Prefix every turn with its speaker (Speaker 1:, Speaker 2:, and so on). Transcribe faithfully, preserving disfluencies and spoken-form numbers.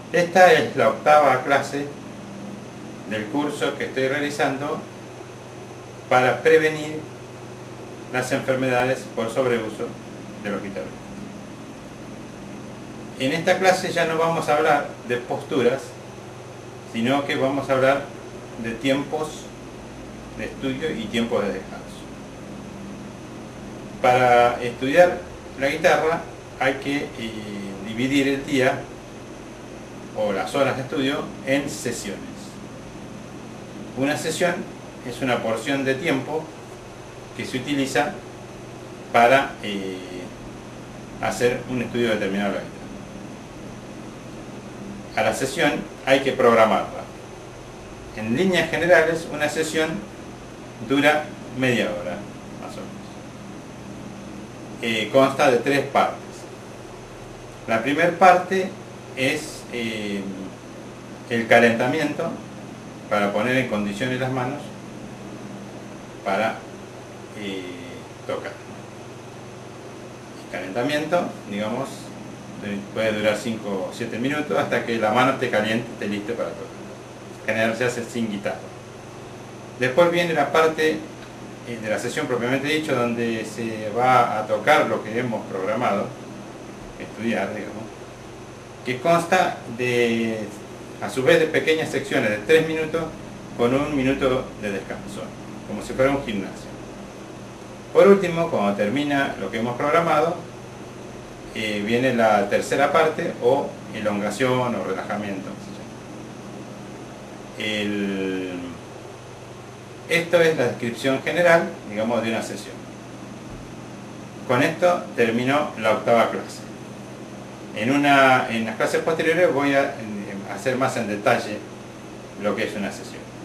Speaker 1: Esta es la octava clase del curso que estoy realizando para prevenir las enfermedades por sobreuso de los guitarristas. En esta clase ya no vamos a hablar de posturas, sino que vamos a hablar de tiempos de estudio y tiempos de descanso. Para estudiar la guitarra hay que eh, dividir el día o las horas de estudio en sesiones. Una sesión es una porción de tiempo que se utiliza para eh, hacer un estudio determinado de la guitarra. A la sesión hay que programarla. En líneas generales, una sesión dura media hora, más o menos. Eh, consta de tres partes. La primera parte es eh, el calentamiento para poner en condiciones las manos para eh, tocar. El calentamiento, digamos, puede durar cinco o siete minutos hasta que la mano esté caliente, esté lista para tocar. En general se hace sin guitarra. Después viene la parte eh, de la sesión propiamente dicho, donde se va a tocar lo que hemos programado, estudiar, digamos, que consta de, a su vez, de pequeñas secciones de tres minutos con un minuto de descanso, como si fuera un gimnasio. Por último, cuando termina lo que hemos programado, eh, viene la tercera parte, o elongación o relajamiento. El, esto es la descripción general, digamos, de una sesión. Con esto terminó la octava clase. En, una, en las clases posteriores voy a hacer más en detalle lo que es una sesión.